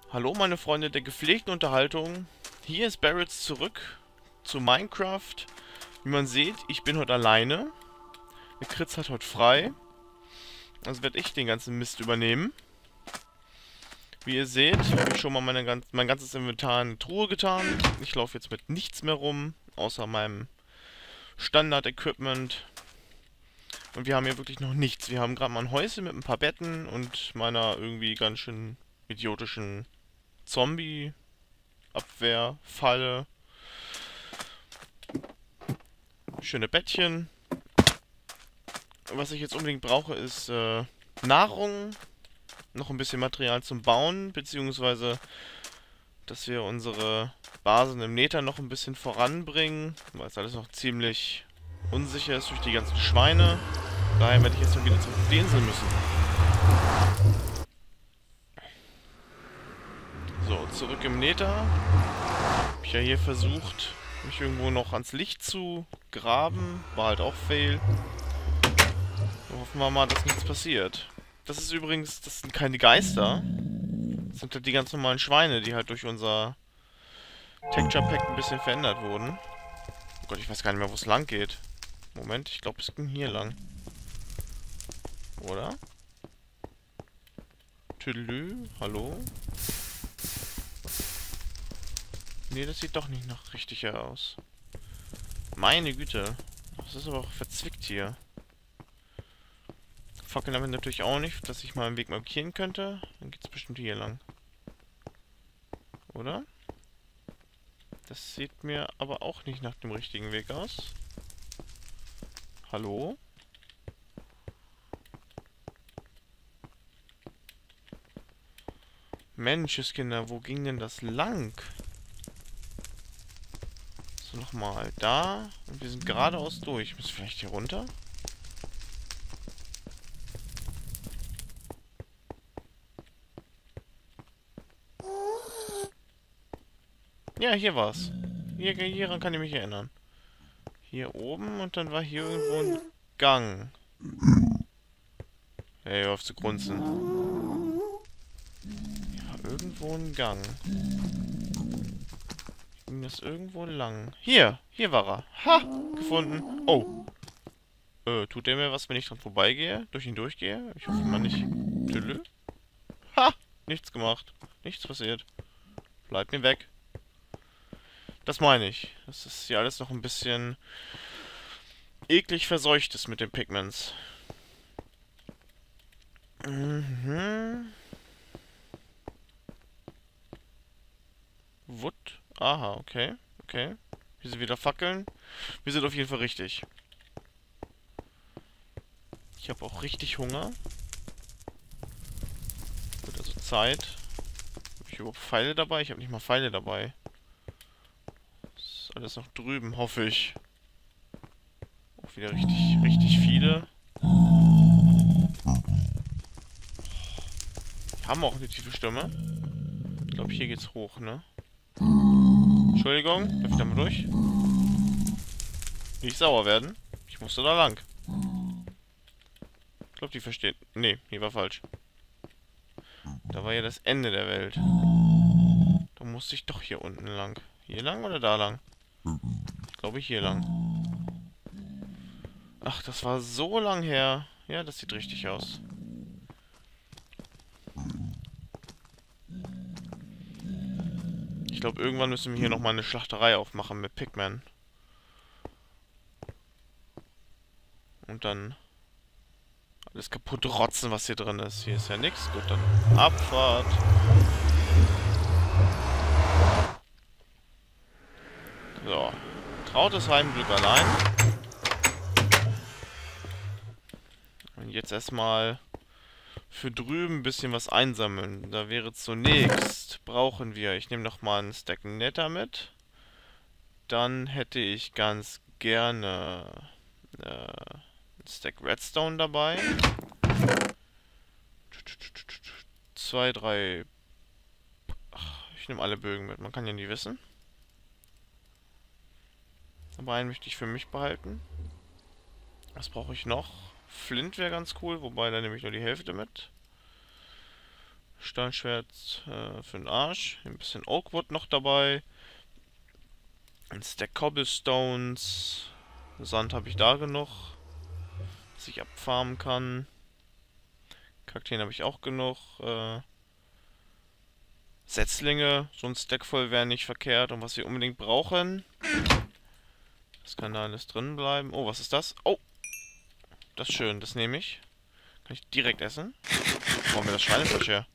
Hallo meine Freunde der gepflegten Unterhaltung. Hier ist Barretts zurück zu Minecraft. Wie man sieht, ich bin heute alleine. Der Kritz hat heute frei. Also werde ich den ganzen Mist übernehmen. Wie ihr seht, habe ich schon mal mein ganzes Inventar in eine Truhe getan. Ich laufe jetzt mit nichts mehr rum, außer meinem Standard-Equipment. Und wir haben hier wirklich noch nichts. Wir haben gerade mal ein Häuschen mit ein paar Betten und meiner irgendwie ganz schön idiotischen Zombie-Abwehrfalle. Schöne Bettchen. Was ich jetzt unbedingt brauche, ist Nahrung, noch ein bisschen Material zum Bauen, beziehungsweise, dass wir unsere Basen im Nether noch ein bisschen voranbringen, weil es alles noch ziemlich unsicher ist durch die ganzen Schweine. Daher werde ich jetzt mal wieder zurück auf die Insel müssen. So, zurück im Nether. Hab ich ja hier versucht, mich irgendwo noch ans Licht zu graben. War halt auch fail. Hoffen wir mal, dass nichts passiert. Das ist übrigens, das sind keine Geister. Das sind halt die ganz normalen Schweine, die halt durch unser Texture Pack ein bisschen verändert wurden. Oh Gott, ich weiß gar nicht mehr, wo es lang geht. Moment, ich glaube, es ging hier lang. Oder? Tüdelü, hallo? Nee, das sieht doch nicht nach richtig aus. Meine Güte. Das ist aber auch verzwickt hier. Fackeln damit natürlich auch nicht, dass ich mal einen Weg markieren könnte. Dann geht's bestimmt hier lang. Oder? Das sieht mir aber auch nicht nach dem richtigen Weg aus. Hallo? Menscheskinder, wo ging denn das lang? So, nochmal. Da. Und wir sind geradeaus durch. Müssen wir vielleicht hier runter? Ja, hier war's. Hieran kann ich mich erinnern. Hier oben und dann war hier irgendwo ein Gang. Hey, hör auf zu grunzen. Ja, irgendwo ein Gang. Ging das irgendwo lang? Hier war er. Ha! Gefunden. Oh. Tut der mir was, wenn ich dran vorbeigehe? Durch ihn durchgehe? Ich hoffe mal nicht. Tüllü? Ha! Nichts gemacht. Nichts passiert. Bleib mir weg. Das meine ich. Das ist hier alles noch ein bisschen eklig verseucht ist mit den Pigments. Mhm. Wood. Aha, okay. Okay. Hier sind wieder Fackeln. Wir sind auf jeden Fall richtig. Ich habe auch richtig Hunger. Wird also Zeit. Habe ich überhaupt Pfeile dabei? Ich habe nicht mal Pfeile dabei. Das ist alles noch drüben, hoffe ich. Auch wieder richtig viele. Haben wir auch eine tiefe Stimme. Ich glaube, hier geht's hoch, ne? Entschuldigung, darf ich da mal durch? Nicht sauer werden. Ich musste da lang. Ich glaube, die verstehen. Nee, hier war falsch. Da war ja das Ende der Welt. Da musste ich doch hier unten lang. Hier lang oder da lang? Ich glaube, hier lang. Ach, das war so lang her. Ja, das sieht richtig aus. Ich glaube, irgendwann müssen wir hier nochmal eine Schlachterei aufmachen mit Pigmen. Und dann alles kaputt rotzen, was hier drin ist. Hier ist ja nichts. Gut, dann Abfahrt. So. Trautes Heimglück allein. Und jetzt erstmal für drüben ein bisschen was einsammeln. Da wäre zunächst, brauchen wir, ich nehme nochmal einen Stack Nether mit. Dann hätte ich ganz gerne einen Stack Redstone dabei. 2, 3. Ach, ich nehme alle Bögen mit, man kann ja nie wissen. Aber einen möchte ich für mich behalten. Was brauche ich noch? Flint wäre ganz cool, wobei da nehme ich nur die Hälfte mit. Stahlschwert für den Arsch. Ein bisschen Oakwood noch dabei. Ein Stack Cobblestones. Sand habe ich da genug, dass ich abfarmen kann. Kakteen habe ich auch genug. Setzlinge, so ein Stack voll wäre nicht verkehrt. Und was wir unbedingt brauchen, das kann da alles drin bleiben. Oh, was ist das? Oh, das ist schön, das nehme ich. Kann ich direkt essen. Wo haben wir das Schweinefleisch her?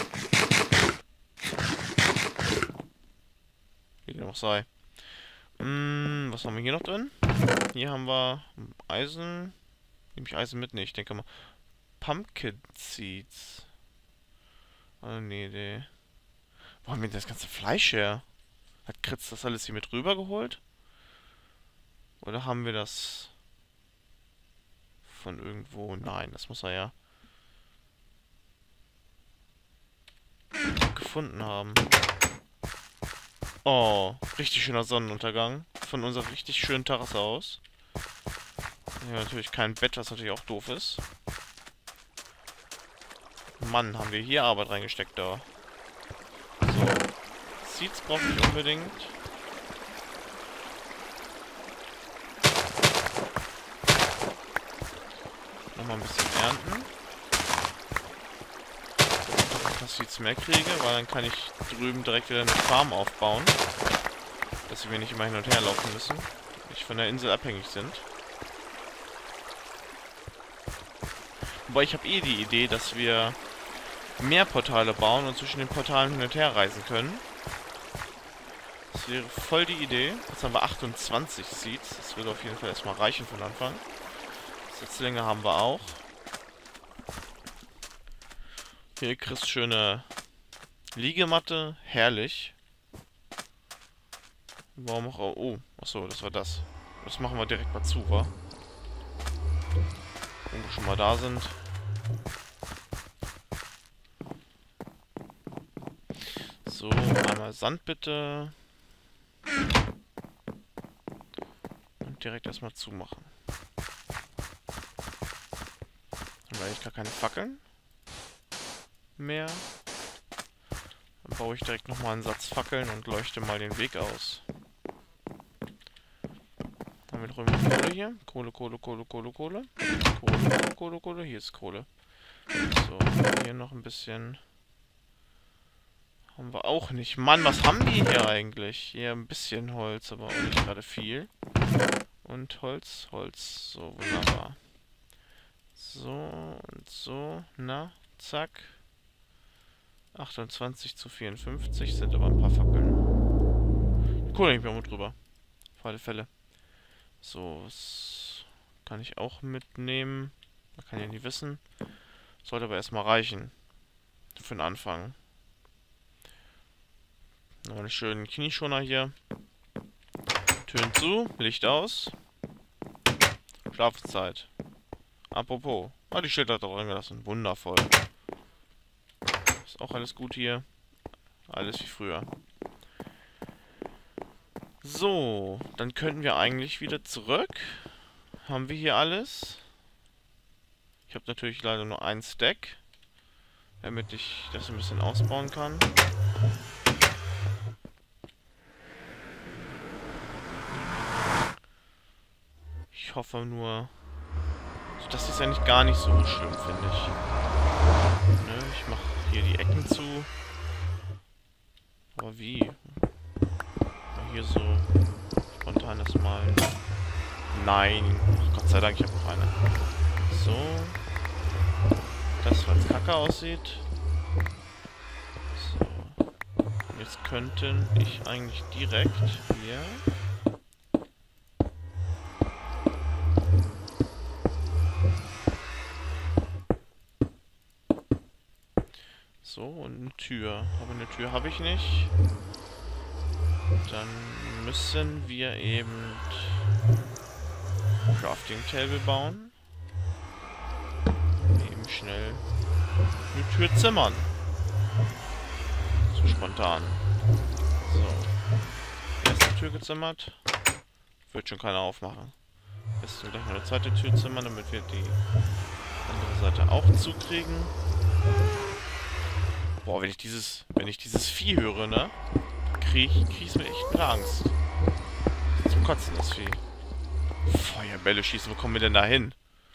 Wie dem auch sei. Was haben wir hier noch drin? Hier haben wir Eisen. Nehme ich Eisen mit? Ne, ich denke mal. Pumpkin Seeds. Oh, nee. Wo haben wir denn das ganze Fleisch her? Hat Kritz das alles hier mit rüber geholt? Oder haben wir das von irgendwo? Nein, das muss er ja gefunden haben. Oh, richtig schöner Sonnenuntergang. Von unserer richtig schönen Terrasse aus. Hier natürlich kein Bett, was natürlich auch doof ist. Mann, haben wir hier Arbeit reingesteckt da. So. Seeds brauche ich unbedingt. Nochmal ein bisschen ernten. Dass ich Seeds mehr kriege, weil dann kann ich drüben direkt wieder eine Farm aufbauen. Dass wir nicht immer hin und her laufen müssen. Nicht von der Insel abhängig sind. Wobei ich habe eh die Idee, dass wir mehr Portale bauen und zwischen den Portalen hin und her reisen können. Das wäre voll die Idee. Jetzt haben wir 28 Seeds. Das würde auf jeden Fall erstmal reichen von Anfang. Setzlinge haben wir auch. Hier kriegst du schöne Liegematte. Herrlich. Warum auch... Oh, achso, das war das. Das machen wir direkt mal zu, wa? Wenn wir schon mal da sind. So, einmal Sand bitte. Und direkt erstmal zumachen. Dann habe ich gar keine Fackeln mehr. Dann baue ich direkt nochmal einen Satz Fackeln und leuchte mal den Weg aus. Haben wir noch irgendwie Kohle hier? Kohle. Kohle. Hier ist Kohle. So, hier noch ein bisschen. Haben wir auch nicht. Mann, was haben die hier eigentlich? Hier ein bisschen Holz, aber auch nicht gerade viel. Und Holz. So, wunderbar. So und so. Na, zack. 28 zu 54 sind aber ein paar Fackeln. Cool, ich bin auch mit drüber. Auf alle Fälle. So, das kann ich auch mitnehmen. Man kann ja nie wissen. Sollte aber erstmal reichen. Für den Anfang. Noch einen schönen Knieschoner hier. Türen zu, Licht aus. Schlafenszeit. Apropos. Ah, die Schilder hat auch reingelassen. Wundervoll. Ist auch alles gut hier. Alles wie früher. So, dann könnten wir eigentlich wieder zurück. Haben wir hier alles? Ich habe natürlich leider nur ein Stack, damit ich das ein bisschen ausbauen kann. Ich hoffe nur... Das ist eigentlich gar nicht so schlimm, finde ich. Ne, ich mache hier die Ecken zu. Aber wie? Hier so spontan erstmal. Nein. Ach, Gott sei Dank, ich habe noch eine. So. Das, weil es kacke aussieht. So. Jetzt könnten ich eigentlich direkt hier... So, und eine Tür. Aber eine Tür habe ich nicht. Dann müssen wir eben Crafting Table bauen. Eben schnell eine Tür zimmern. So spontan. So. Erste Tür gezimmert. Wird schon keiner aufmachen. Jetzt gleich noch eine zweite Tür zimmern, damit wir die andere Seite auch zukriegen. Boah, wenn ich dieses Vieh höre, ne? Krieg's mir echt mit Angst. Zum Kotzen, das Vieh. Feuerbälle schießen, wo kommen wir denn da hin?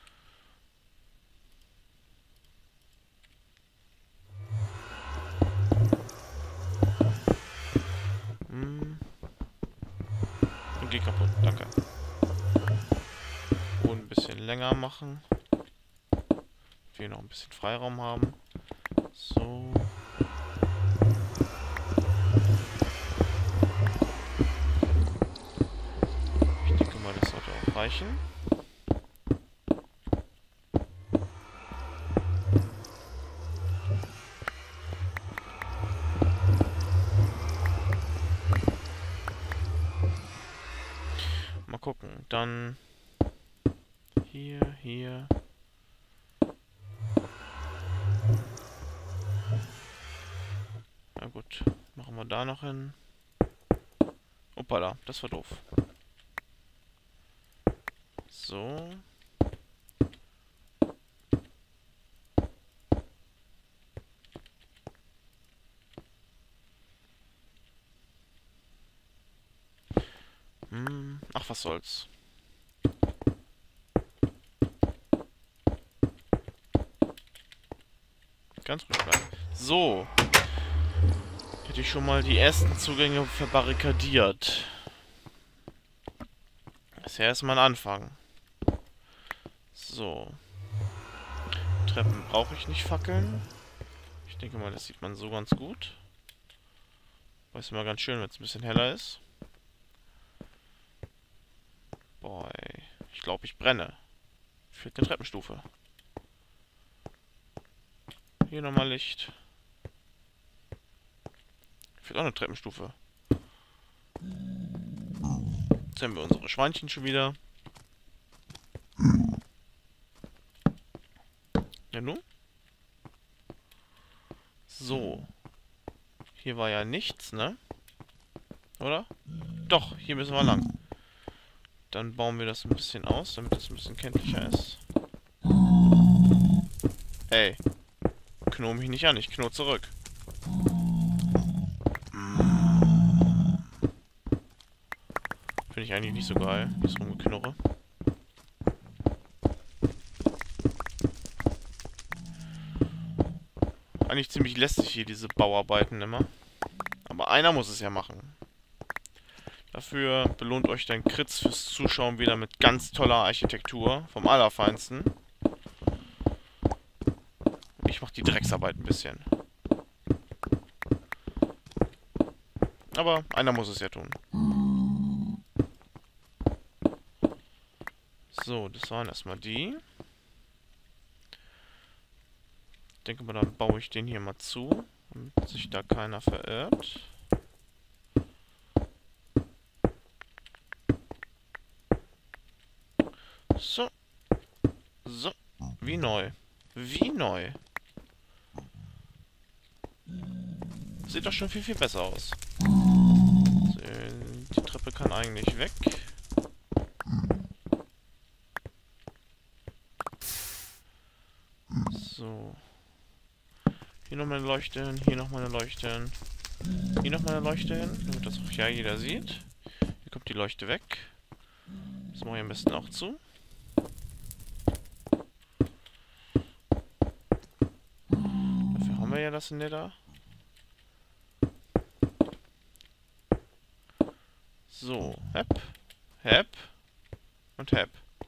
Und geh kaputt, danke. Und ein bisschen länger machen. Wir noch ein bisschen Freiraum haben. So. Ich denke mal, das sollte auch reichen. Mal gucken. Dann hier. Na gut, machen wir da noch hin. Hoppala, das war doof. So. Ach, was soll's. Ganz ruhig bleiben. So. Hätte ich schon mal die ersten Zugänge verbarrikadiert. Das ist ja erstmal ein Anfang. So. Treppen brauche ich nicht fackeln. Ich denke mal, das sieht man so ganz gut. Aber ist immer ganz schön, wenn es ein bisschen heller ist. Boah, ey. Ich glaube, ich brenne. Fehlt eine Treppenstufe. Hier nochmal Licht. Fehlt auch eine Treppenstufe. Jetzt haben wir unsere Schweinchen schon wieder. Ja, nun? So. Hier war ja nichts, ne? Oder? Doch, hier müssen wir lang. Dann bauen wir das ein bisschen aus, damit es ein bisschen kenntlicher ist. Ey. Knurr mich nicht an, ich knurr zurück. Finde ich eigentlich nicht so geil, dieses Rumgeknurre. Eigentlich ziemlich lästig hier, diese Bauarbeiten immer. Aber einer muss es ja machen. Dafür belohnt euch dein Kritz fürs Zuschauen wieder mit ganz toller Architektur. Vom Allerfeinsten. Ich mache die Drecksarbeit ein bisschen. Aber einer muss es ja tun. So, das waren erstmal die. Ich denke mal, dann baue ich den hier mal zu, damit sich da keiner verirrt. So. So. Wie neu. Wie neu. Sieht doch schon viel, viel besser aus. So, die Treppe kann eigentlich weg. So. Hier nochmal eine Leuchte hin, hier nochmal eine Leuchte hin. Hier nochmal eine Leuchte hin, damit das auch ja jeder sieht. Hier kommt die Leuchte weg. Das mache ich am besten auch zu. Dafür haben wir ja das Nether. So, hep, hep und hep.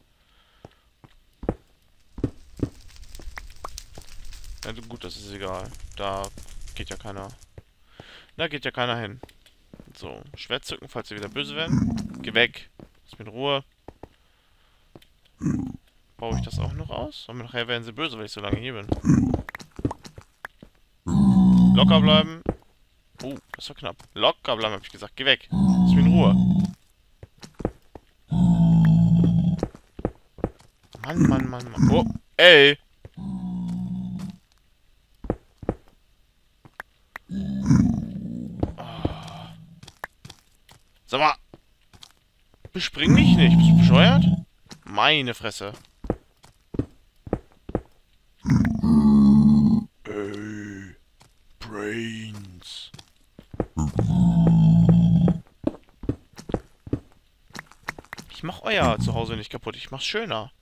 Ja, gut, das ist egal. Da geht ja keiner. Da geht ja keiner hin. So, Schwert zücken, falls sie wieder böse werden. Geh weg. Lass mich in Ruhe. Baue ich das auch noch aus? Aber nachher werden sie böse, wenn ich so lange hier bin. Locker bleiben. Das war knapp. Locker bleiben, hab ich gesagt. Geh weg. Lass mich in Ruhe. Mann, Mann, Mann, Mann. Oh, ey. Sag mal. Bespring mich nicht. Bist du bescheuert? Meine Fresse. Ey. Ich mach euer Zuhause nicht kaputt. Ich mach's schöner.